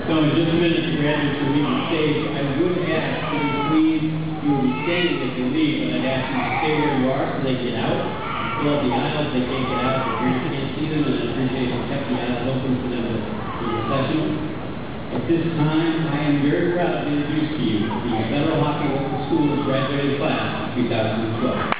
So in just a minute, the graduates will leave the stage. I would ask that you please, you will be staying if you leave, but I'd ask you to stay where you are so they get out. Fill out the aisles, they can't get out, the parents can't see them, and I appreciate you kept the aisles open for them to be processional. At this time, I am very proud to introduce to you the Federal Hocking Local Schools graduating class of 2012.